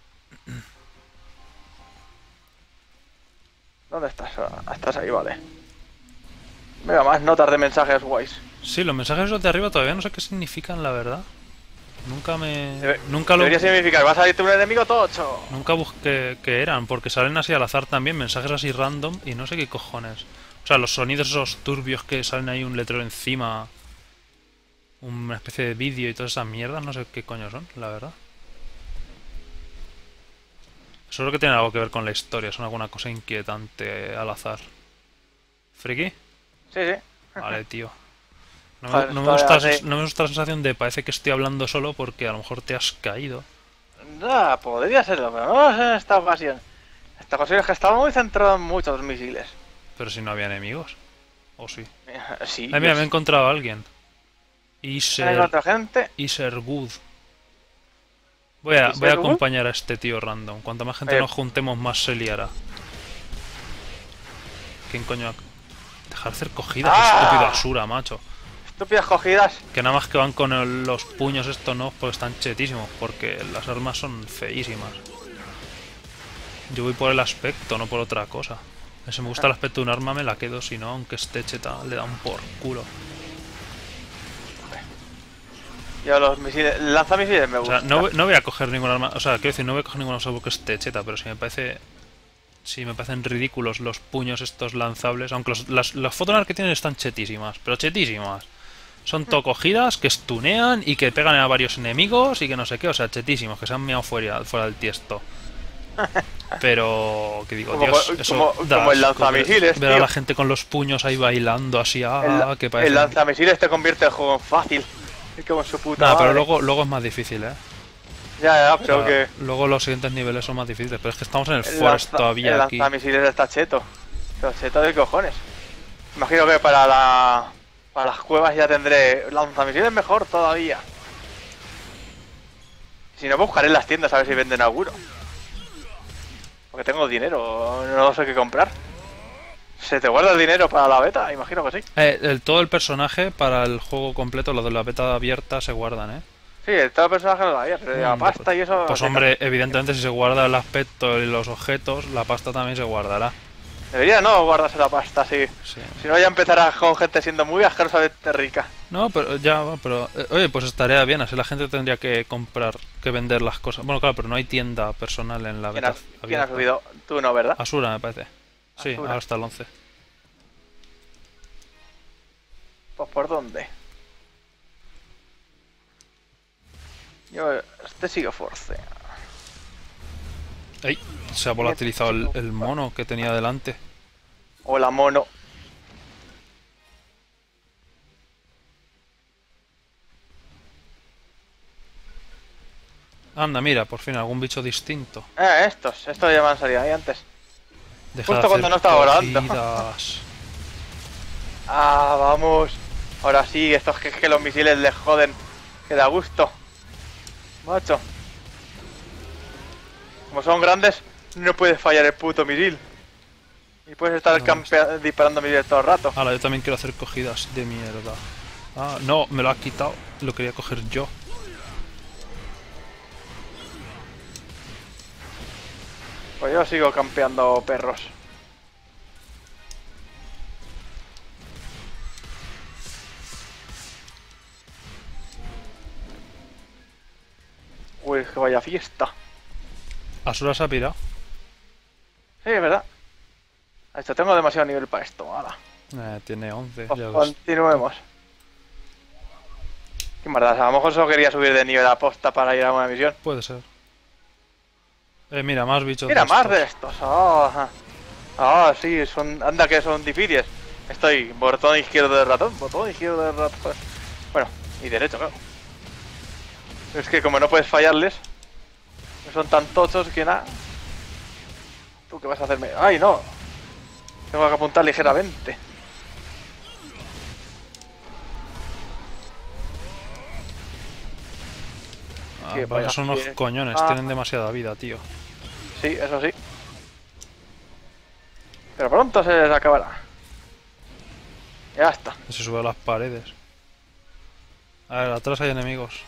¿Dónde estás? Ah, estás ahí, vale. Venga, más notas de mensajes guays. Sí, los mensajes esos de arriba todavía no sé qué significan, la verdad. Nunca me... Debe- nunca lo... Debería significar, va a salirte un enemigo tocho. Nunca busqué qué eran, porque salen así al azar también, mensajes así random y no sé qué cojones. O sea, los sonidos esos turbios que salen ahí un letrero encima, una especie de vídeo y todas esas mierdas, no sé qué coño son, la verdad. Seguro que tiene algo que ver con la historia, son alguna cosa inquietante al azar. ¿Friki? Sí, sí. Vale, tío. No me, Joder, no me esto gusta, así. no me gusta la sensación de parece que estoy hablando solo porque a lo mejor te has caído. Ah, podría serlo, pero no en esta ocasión. Esta ocasión es que estaba muy centrado en muchos misiles. Pero si no había enemigos. ¿O sí? Sí. Ay, mira, yo me he sí. encontrado a alguien. ¿Hay Iser... otra gente? Iser Good. Voy a, ¿Iser voy a Good? acompañar a este tío random. Cuanta más gente Oye. nos juntemos, más se liará. ¿Quién coño? ha- Dejar de hacer cogidas, ¡Ah! estúpido Asura, macho. Estúpidas cogidas. Que nada más que van con el- los puños estos no, pues están chetísimos, porque las armas son feísimas. Yo voy por el aspecto, no por otra cosa. Si me gusta el aspecto de un arma me la quedo, si no, aunque esté cheta, le dan por culo. Yo los misiles, lanzamisiles me O sea, gustan. no, voy- no voy a coger ningún arma, o sea, quiero decir, no voy a coger ningún arma porque esté cheta, pero si me parece... Si me parecen ridículos los puños estos lanzables, aunque los, las, las fotonar que tienen están chetísimas, pero chetísimas. Son todo cogidas, que stunean y que pegan a varios enemigos y que no sé qué, o sea, chetísimos, que se han meado fuera, fuera del tiesto. Pero, que digo, Como- Dios, eso como- da como el asco, ver- lanzamisiles, ver a tío. la gente con los puños ahí bailando así, ah, el, que el parece... lanzamisiles te convierte el juego en fácil. Es como su puta Nada, pero madre. luego, luego es más difícil, eh. Ya, ya, O pero sea, que... luego los siguientes niveles son más difíciles, pero es que estamos en el El, forest lanza- todavía el aquí. lanzamisiles está cheto. Pero cheto de cojones. Imagino que para la... Para las cuevas ya tendré lanzamisiles mejor todavía. Si no, buscaré en las tiendas a ver si venden alguno. Porque tengo dinero, no sé qué comprar. ¿Se te guarda el dinero para la beta? Imagino que sí. Eh, el, todo el personaje para el juego completo, lo de la beta abierta, se guardan, ¿eh? Sí, todo el personaje lo había, pero la Hombre, pasta y eso... Pues se hombre, evidentemente si se guarda el aspecto y los objetos, la pasta también se guardará. ca- Debería no guardarse la pasta, sí. Sí. Si no, ya empezará con gente siendo muy asquerosamente rica. No, pero ya, va, pero... eh, oye, pues estaría bien, así la gente tendría que comprar, que vender las cosas. Bueno, claro, pero no hay tienda personal en la ¿Quién beta ha, quién ha abierta. subido? Tú no, ¿verdad? Asura, me parece. Sí, Asura. ahora está el once. Pues ¿por dónde? Yo... Este sigue Force. ¡Ey! Se ha volatilizado el, el mono que tenía delante. Hola, mono. Anda, mira, por fin algún bicho distinto. Eh, estos. Estos ya me han salido ahí antes. Deja Justo de cuando hacer no estaba volando. cogidas. Ah, vamos. Ahora sí, estos que, que los misiles les joden. Que da gusto. Macho. Como son grandes, no puedes fallar el puto misil. Y puedes estar No, campea- disparando misiles todo el rato. Ahora, yo también quiero hacer cogidas de mierda. Ah, no, me lo ha quitado. Lo quería coger yo. Pues yo sigo campeando perros. Uy, que vaya fiesta. Asura se ha pirado. Sí, es verdad. Esto tengo demasiado nivel para esto, ahora. Eh, tiene once. Pues Ya ves. continuemos. Qué maldad, a lo mejor solo quería subir de nivel a posta para ir a una misión. Puede ser. Eh, mira, más bichos. Mira, de más estos. de estos. Ah, ah, sí, son. Anda que son difíciles. Estoy botón izquierdo del ratón, botón izquierdo del ratón. Bueno, y derecho, claro. Es que como no puedes fallarles, son tan tochos que nada. ¿Tú qué vas a hacerme? ¡Ay, no! Tengo que apuntar ligeramente. Ah, Sí, vaya, vaya, son unos sí. coñones, Ah. tienen demasiada vida, tío. Sí, eso sí. Pero pronto se les acabará. Ya está. Se sube a las paredes. A ver, atrás hay enemigos.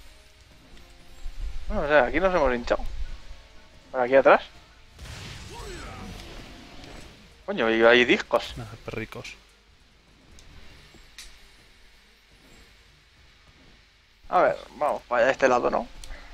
No, o sea, aquí nos hemos hinchado. Por aquí atrás. Coño, y hay discos. Nah, perricos. A ver, vamos para este lado, ¿no?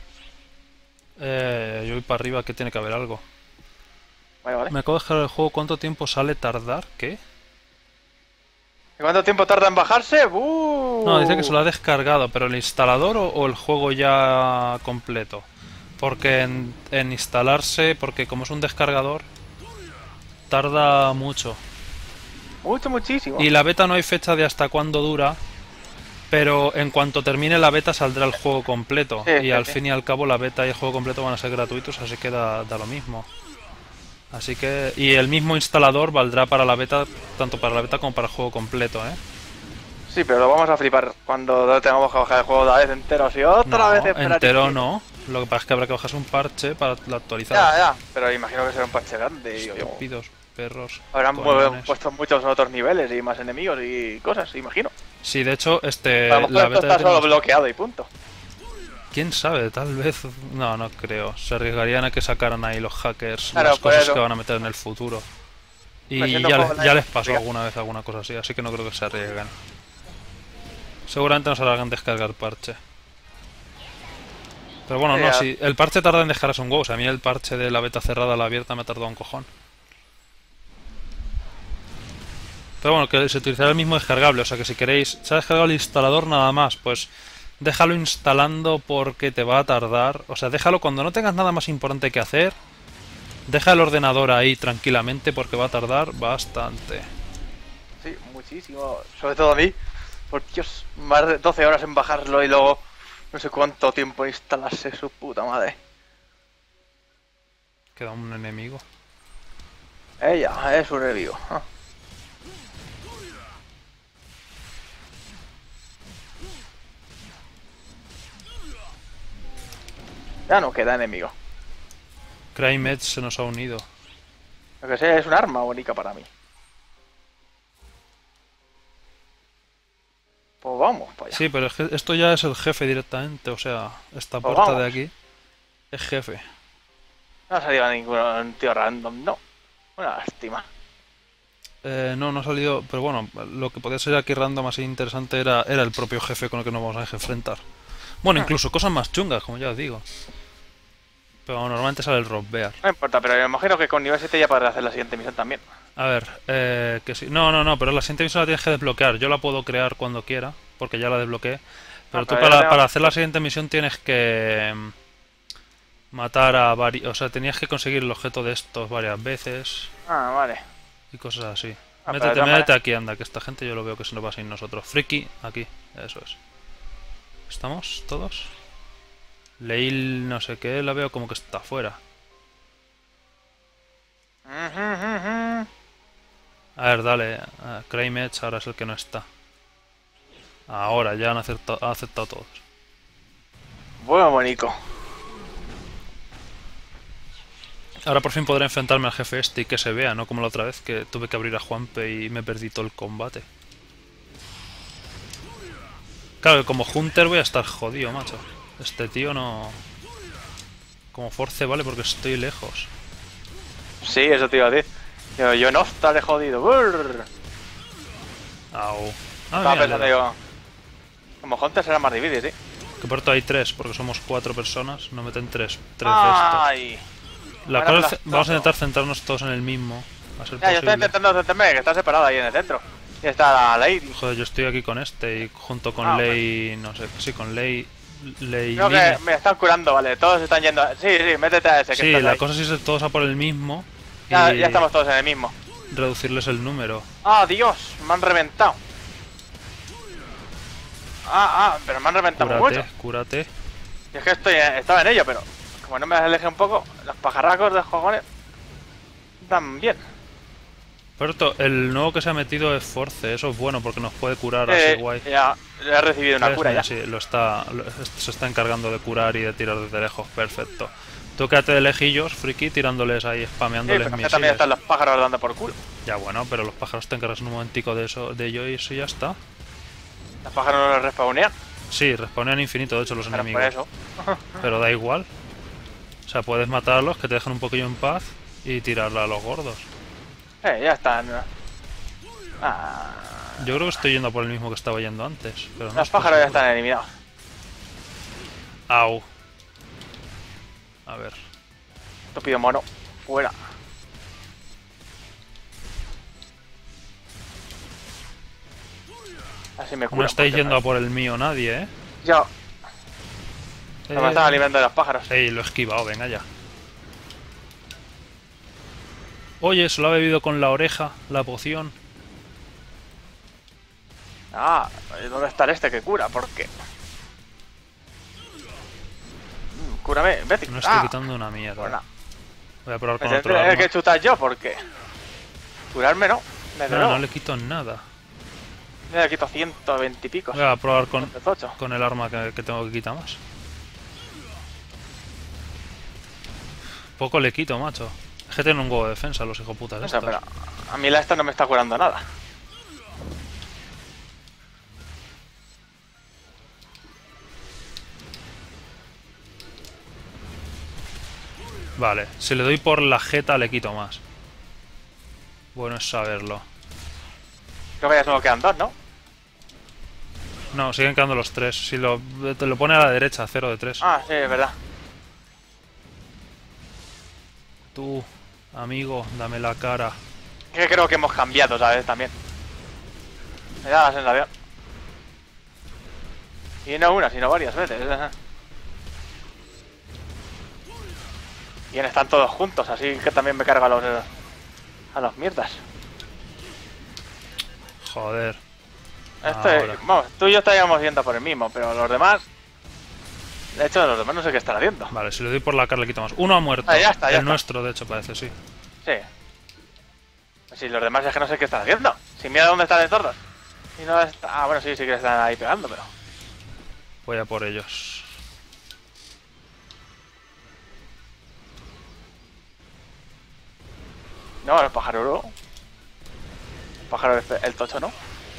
Eh, yo voy para arriba, que tiene que haber algo. Vale, vale. Me acabo de dejar el juego. ¿Cuánto tiempo sale tardar? ¿Qué? ¿Y cuánto tiempo tarda en bajarse? ¡Uh! No, dice que se lo ha descargado, pero el instalador o, o el juego ya completo. Porque en, en instalarse, porque como es un descargador, tarda mucho. Mucho, muchísimo. Y la beta no hay fecha de hasta cuándo dura, pero en cuanto termine la beta saldrá el juego completo. Sí, y sí, al sí. fin y al cabo la beta y el juego completo van a ser gratuitos, así que da, da lo mismo. Así que... Y el mismo instalador valdrá para la beta, tanto para la beta como para el juego completo, ¿eh? Sí, pero lo vamos a flipar cuando lo tengamos que bajar el juego otra vez entero. Si otra No, vez esperar entero y- no. Lo que pasa es que habrá que bajarse un parche para la actualizar. Ya, ya. Pero imagino que será un parche grande. Digo yo. Estúpidos perros. Habrán coñones. puesto muchos otros niveles y más enemigos y cosas, imagino. Sí, de hecho, este... A lo mejor la esto beta está ya solo tenemos- bloqueado y punto. ¿Quién sabe? Tal vez... No, no creo. Se arriesgarían a que sacaran ahí los hackers Claro, las por cosas eso. que van a meter en el futuro. Y Pues siendo ya, juego les, live, ya les pasó diga. alguna vez alguna cosa así, así que no creo que se arriesguen. Seguramente nos harán descargar parche. Pero bueno, Sí, no, ya. si el parche tarda en descargarse un huevo. O sea, a mí el parche de la beta cerrada a la abierta me ha tardado un cojón. Pero bueno, que se utilizará el mismo descargable. O sea que si queréis, se ha descargado el instalador nada más, pues déjalo instalando porque te va a tardar. O sea, déjalo cuando no tengas nada más importante que hacer. Deja el ordenador ahí tranquilamente porque va a tardar bastante. Sí, muchísimo. Sobre todo a mí. Por Dios, más de doce horas en bajarlo y luego no sé cuánto tiempo en instalarse, su puta madre. Queda un enemigo. Ella es un review. Ah. Ya no queda enemigo. Crime Edge se nos ha unido. Lo que sea es un arma bonita para mí. Pues vamos para allá. Sí, pero es que esto ya es el jefe directamente. O sea, esta Pues puerta de vamos. aquí es jefe. No ha salido ningún tío random, no. Una lástima. Eh, no, no ha salido. Pero bueno, lo que podía ser aquí random así interesante era, era el propio jefe con el que nos vamos a enfrentar. Bueno, incluso cosas más chungas, como ya os digo. Pero normalmente sale el Rob Bear. No importa, pero me imagino que con nivel siete ya podrás hacer la siguiente misión también. A ver, eh, que sí. No, no, no, pero la siguiente misión la tienes que desbloquear. Yo la puedo crear cuando quiera, porque ya la desbloqueé. Pero Ah, tú pero ya para, tengo- para hacer la siguiente misión tienes que mm, matar a varios... O sea, tenías que conseguir el objeto de estos varias veces Ah, vale. y cosas así. Ah, pero de métete, todas métete maneras- aquí, anda, que esta gente yo lo veo que se nos va sin nosotros. Friki, aquí, eso es. ¿Estamos todos? Leil no sé qué, la veo como que está afuera. A ver, dale. Uh, Crime Edge ahora es el que no está. Ahora, ya han aceptado, han aceptado todos. Bueno, bonito. Ahora por fin podré enfrentarme al jefe este y que se vea, no como la otra vez que tuve que abrir a Juanpe y me perdí todo el combate. Claro que como Hunter voy a estar jodido, macho. Este tío no... Como Force vale porque estoy lejos. Sí, eso te iba a decir. Yo, yo no estaré jodido. Brrr. Au. Ah, Estaba mira, pensando mira. yo. Como Hunter será más difícil, sí. Que por todo hay tres, porque somos cuatro personas, no meten tres, tres Ay. de estos. La Buena cosa es- plaza. vamos a intentar centrarnos todos en el mismo. A ser Ya, yo estoy posible. intentando centrarme, que está separado ahí en el centro. Ya está la Lady. Joder, yo estoy aquí con este y junto con Ah, Ley... No sé, sí, con Ley... Ley... Creo que me están curando, vale. Todos están yendo. A... Sí, sí, métete a ese que Sí, estás la ahí. cosa es irse todos a por el mismo Ya, y ya estamos todos en el mismo. reducirles el número. ¡Ah, Dios! Me han reventado. Ah, ah, pero me han reventado Cúrate, mucho. cúrate. Y es que estoy, estaba en ello, pero como no me aleje un poco, los pajarracos de jugones dan bien. Por cierto, el nuevo que se ha metido es Force, eso es bueno porque nos puede curar Eh, así guay. ya, ya he recibido una ¿Ves? cura Mira, ya. sí, lo está, lo- se está encargando de curar y de tirar desde lejos, perfecto. Tú quédate de lejillos, friki, tirándoles ahí, Sí, spameándoles pero que misiles. también están los pájaros dando por culo. Ya bueno, pero los pájaros te encargas un momentico de eso, de ello y eso ya está. Los pájaros no los respawnean. Sí, respawnean infinito, de hecho, los Pero por enemigos. eso. Pero da igual. O sea, puedes matarlos, que te dejen un poquillo en paz y tirarla a los gordos. Eh, ya están. Ah, Yo creo que estoy yendo por el mismo que estaba yendo antes, pero no los estoy pájaros ya seguro. están eliminados. Au. A ver. Estúpido mono. Fuera. Así me curo. No estáis yendo a por el mío nadie, ¿eh? Yo. No me Eh, están alimentando de los pájaros. Ey, lo he esquivado, venga ya. Oye, se lo ha bebido con la oreja, la poción. Ah, ¿dónde está el este que cura? ¿Por qué? Mm, cúrame, Betty. No estoy Ah, quitando una mierda. pues nada. Voy a probar Me con otro tendré arma. que chutar yo porque. Curarme no. Desde No, luego. no le quito nada. Le quito ciento veinte y pico. Voy a probar con, ocho. con el arma que, que tengo que quitar más. Poco le quito, macho. Es que tienen un huevo de defensa los hijoputas No sé, estos. pero a mí la esta no me está curando nada. Vale, si le doy por la jeta le quito más. Bueno es saberlo. Creo que ya solo quedan dos, ¿no? No, siguen quedando los tres. Si lo, te lo pone a la derecha, cero de tres. Ah, sí, es verdad. Tú, amigo, dame la cara. Es que creo que hemos cambiado, ¿sabes? También. Me da la sensación. Y no una, sino varias veces. Y están todos juntos, así que también me cargo a los a los mierdas. Joder. Este, Ahora. vamos, tú y yo estaríamos yendo por el mismo, pero los demás. De hecho, los demás no sé qué están haciendo. Vale, si le doy por la cara le quito más. Uno ha muerto. Ah, ya está, ya el está. nuestro, de hecho, parece, sí. Sí. Si los demás es que no sé qué están haciendo. Si mira dónde están todos. Y no está... Ah, bueno, sí, sí que están ahí pegando, pero. Voy a por ellos. No, el pájaro no. El pájaro es el tocho, ¿no?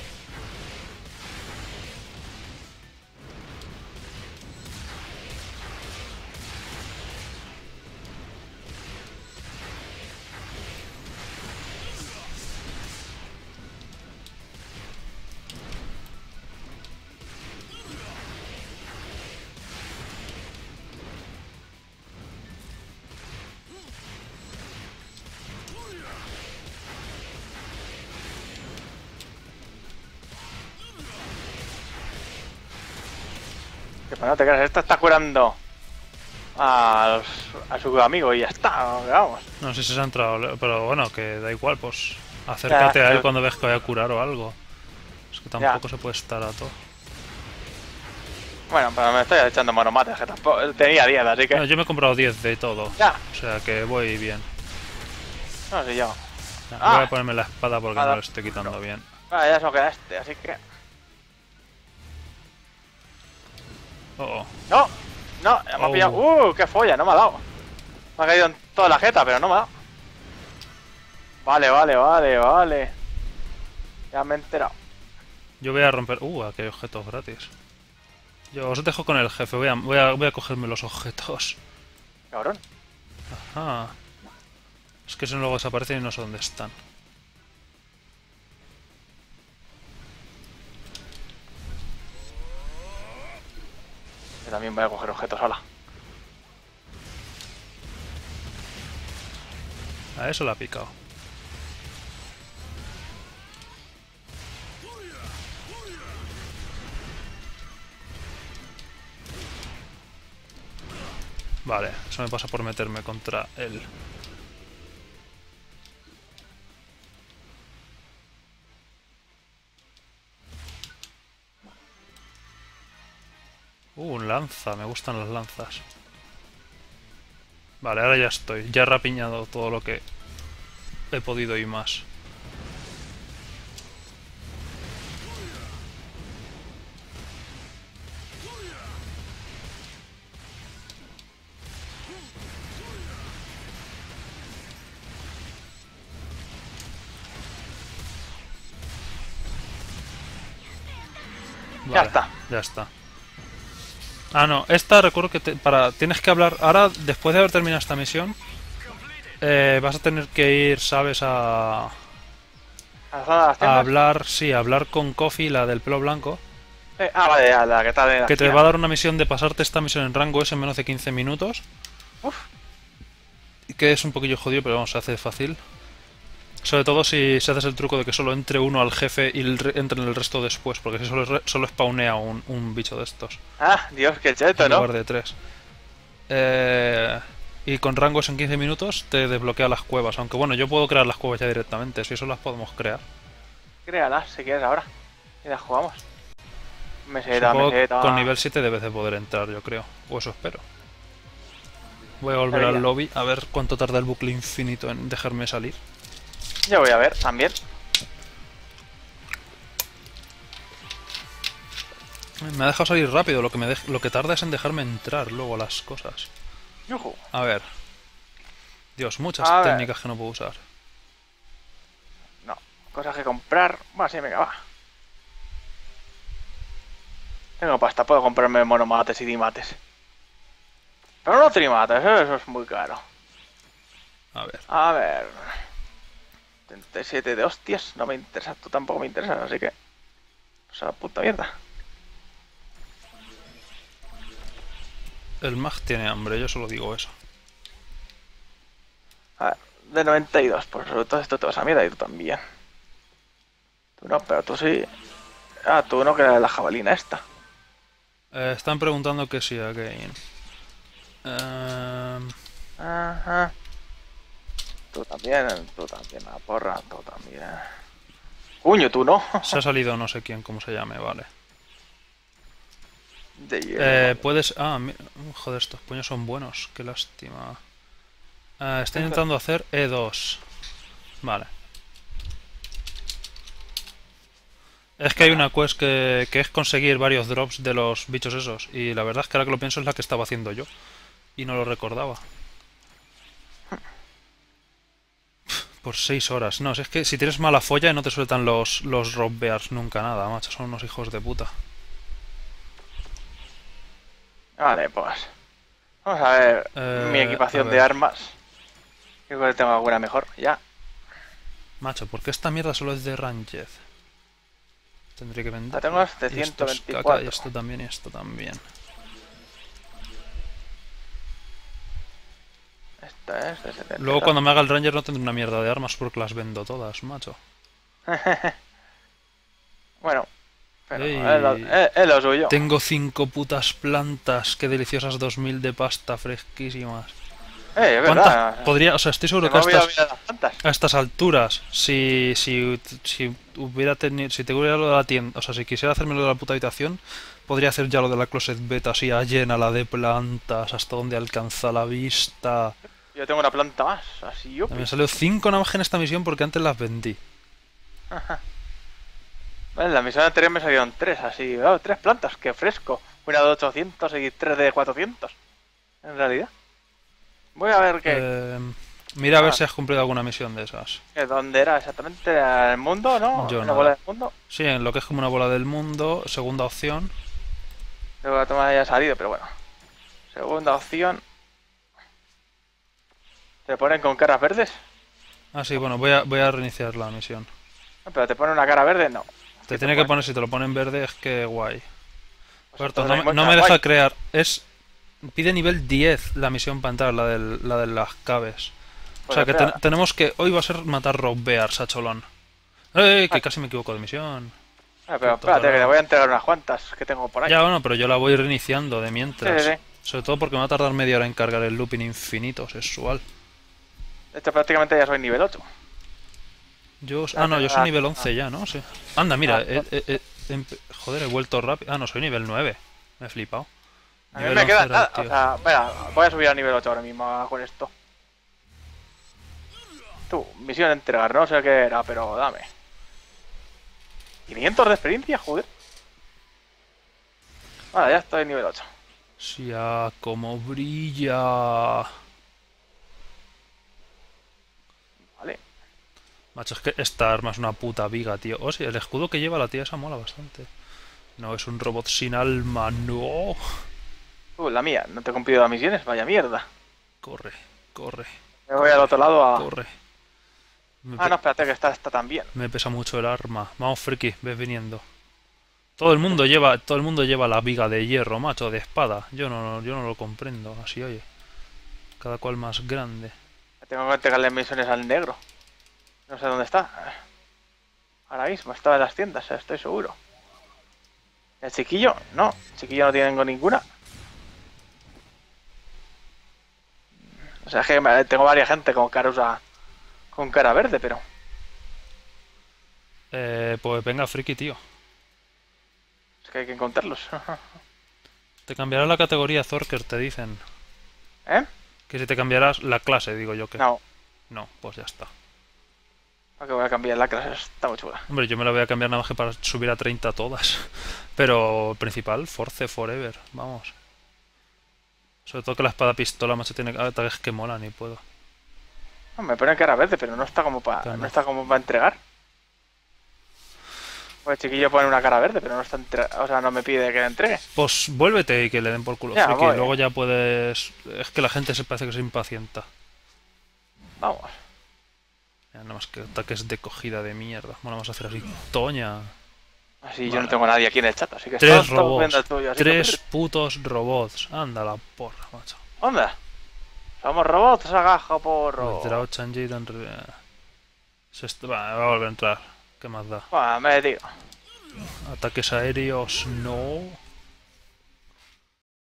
Que pues no te creas, esta está curando a, los- a su amigo y ya está, vamos. No sé si se ha entrado, pero bueno, que da igual, pues. Acércate Ya, a él pero- cuando ves que vaya a curar o algo. Es que tampoco se puede estar a todo. Bueno, pero me estoy echando monomates, que tampoco tenía diez, así que. Bueno, yo me he comprado diez de todo. Ya, O sea que voy bien. no sé yo. Ya, Ah. Voy a ponerme la espada porque Nada. no lo estoy quitando bien. Ah, ya solo queda este, así que. Oh, oh. ¡No! ¡No! Me ha Oh. pillado. ¡Uh! ¡Qué folla! No me ha dado. Me ha caído en toda la jeta, pero no me ha dado. Vale, vale, vale, vale. Ya me he enterado. Yo voy a romper... Uh, aquí hay objetos gratis. Yo os dejo con el jefe. Voy a, voy a, voy a cogerme los objetos. Cabrón. Ajá. Es que eso luego desaparecen y no sé dónde están. Yo también voy a coger objetos sola. A eso la ha picado. Vale, eso me pasa por meterme contra él. Uh, un lanza, me gustan las lanzas. Vale, ahora ya estoy. Ya he rapiñado todo lo que he podido y más. Vale, Ya está. Ya está. Ah, no, esta recuerdo que te- para tienes que hablar. Ahora, después de haber terminado esta misión, eh, vas a tener que ir, ¿sabes? A, A la zona de las a tiendas. hablar, sí, a hablar con Kofi, la del pelo blanco. Eh, ah, vale, ya, la que está de la Que te esquina. va a dar una misión de pasarte esta misión en rango S en menos de quince minutos. Uf. Que es un poquillo jodido, pero vamos, se hace fácil. Sobre todo si, si haces el truco de que solo entre uno al jefe y el re- entren el resto después, porque si solo, re- solo spawnea un, un bicho de estos, Ah, Dios, qué cheto, en ¿no? lugar de tres. Eh, y con rangos en quince minutos te desbloquea las cuevas, aunque bueno, yo puedo crear las cuevas ya directamente, si eso las podemos crear. Créalas si quieres ahora. Y las jugamos. Meseta, Supongo que meseta. con nivel siete debes de poder entrar, yo creo, o eso espero. Voy a volver Debería. al lobby a ver cuánto tarda el bucle infinito en dejarme salir. Yo voy a ver también. Me ha dejado salir rápido, lo que, me dej- lo que tarda es en dejarme entrar luego las cosas. Yujú. A ver. Dios, muchas A ver. técnicas que no puedo usar. No. Cosas que comprar. Bueno, sí, venga, va. Tengo pasta, puedo comprarme monomates y dimates. Pero no trimates, ¿eh? Eso es muy caro. A ver. A ver. treinta y siete de hostias. No me interesa, tú tampoco me interesas, así que. Pues a la puta mierda. El mag tiene hambre, yo solo digo eso. A ver, de noventa y dos, por sobre todo esto te vas a mierda y tú también. Tú no, pero tú sí. Ah, tú no, que era la jabalina esta. Eh, están preguntando que sí, again. Ehm, Ajá. Tú también, tú también, la porra, tú también. Cuño, tú no. se ha salido no sé quién, cómo se llame, vale. De hielo, Eh, vale. puedes... Ah, mi- joder, estos puños son buenos, qué lástima. Eh, está intentando hacer E dos. Vale. Es que hay una quest que, que es conseguir varios drops de los bichos esos. Y la verdad es que ahora que lo pienso es la que estaba haciendo yo. Y no lo recordaba. Por seis horas. No, si es que si tienes mala folla no te sueltan los, los rock bears nunca nada, macho. Son unos hijos de puta. Vale, pues. Vamos a ver Eh, mi equipación a de ver. armas. Creo que tengo alguna mejor. Ya. Macho, ¿por qué esta mierda solo es de ranged? Tendré que La vender. tengo hasta Y esto es caca, ciento veinticuatro. y esto también, y esto también. Esta es de setenta. Luego cuando me haga el ranger no tendré una mierda de armas porque las vendo todas, macho. Bueno. Pero Ey. es, lo, es- es lo suyo. Tengo cinco putas plantas, qué deliciosas dos mil de pasta fresquísimas. Eh, es ¿Cuántas? verdad. Podría, o sea, estoy seguro Se que me a ha olvidado estas, mirar las plantas. a estas alturas, si, si, si hubiera tenido, si te hubiera lo de la tienda, o sea, si quisiera hacerme lo de la puta habitación, podría hacer ya lo de la closet beta, así a llena la de plantas, hasta donde alcanza la vista. Yo tengo una planta más, así yo. Me han salido cinco nada más en esta misión porque antes las vendí. Vale, en la misión anterior me salieron tres, así. Oh, tres plantas, qué fresco. Una de ochocientos y tres de cuatrocientos. En realidad. Voy a ver qué. Eh, mira a ver Ah. si has cumplido alguna misión de esas. qué- ¿Dónde era exactamente? ¿Era el mundo, no? Yo ¿La nada. bola del mundo? Sí, en lo que es como una bola del mundo, segunda opción. Luego la toma haya salido, pero bueno. Segunda opción. ¿Te ponen con caras verdes? Ah, sí, bueno, voy a, voy a reiniciar la misión. No, pero te pone una cara verde, no. Te Sí, tiene te que pone. poner, si te lo ponen verde, es que guay. Pues Berto, entonces no, hay me- no mucha me deja guay. crear. Es. Pide nivel diez la misión para entrar, la, del, la de las caves. O Pues sea que espera. te- tenemos que. Hoy va a ser matar rock bears a cholón. ¡Eh! Que Ah. casi me equivoco de misión. Ah, pero Puto espérate, que te tarado. voy a entregar unas cuantas que tengo por ahí. Ya, bueno, pero yo la voy reiniciando de Sí, mientras. sí, sí. Sobre todo porque me va a tardar media hora en cargar el looping infinito sexual. De hecho, prácticamente ya soy nivel ocho. Yo... Ah, no, yo soy nivel once ya, ¿no? Sí. Anda, mira, eh, eh, eh, empe- joder, he vuelto rápido. Ah, no, soy nivel nueve. Me he flipado. A mí Nivel me queda once era el nada. O tío. sea, venga, voy a subir a nivel ocho ahora mismo con esto. Tú, misión entregar, no sé qué era, pero dame. quinientos de experiencia, joder. Vale, ya estoy en nivel ocho. Sí, ah, como brilla. Vale. Macho, es que esta arma es una puta viga, tío. Oh, sí, el escudo que lleva la tía esa mola bastante. No, es un robot sin alma, no. Uh, la mía, no te he cumplido las misiones, vaya mierda. Corre, corre, Me voy al otro lado a... corre. Me, Ah, pe- no, espérate, que está, está tan bien. me pesa mucho el arma. Vamos, friki, ves viniendo. Todo el mundo lleva, todo el mundo lleva la viga de hierro, macho, de espada. Yo no, yo no lo comprendo, así oye. Cada cual más grande. Tengo que entregarle misiones al negro. No sé dónde está. Ahora mismo, estaba en las tiendas, estoy seguro. ¿El chiquillo? No, el chiquillo no tengo ninguna. O sea, es que me- tengo varias gente con cara, usa- con cara verde, pero... Eh, pues venga, friki, tío. Es que hay que encontrarlos. Te cambiará la categoría Zorker, te dicen. ¿Eh? Que si te cambiarás la clase, digo yo que. No. No, pues ya está. ¿Para qué voy a cambiar la clase? Está muy chula. Hombre, yo me la voy a cambiar nada más que para subir a treinta todas. Pero principal, Force Forever, vamos. Sobre todo que la espada pistola, macho, tiene ataques que molan y puedo. No, me pone cara verde, pero no está como para Claro, no no. está como para entregar. Pues el chiquillo pone una cara verde, pero no está entre... O sea, no me pide que le entregue. Pues vuélvete y que le den por culo, Ya, friki. voy. Luego ya puedes. Es que la gente se parece que se impacienta. Vamos. Ya, nada más que ataques de cogida de mierda. Bueno, vamos a hacer así. Toña. Así yo Vale. no tengo a nadie aquí en el chat, así que Tres estamos todos viendo el robots. tuyo. Así Tres que... putos robots. Anda la porra, macho. ¿Onda? Somos robots, agajo porro. Withdraw change and re- Se est- Va, va a volver a entrar. ¿Qué más da? Bueno, me digo. Ataques aéreos, no.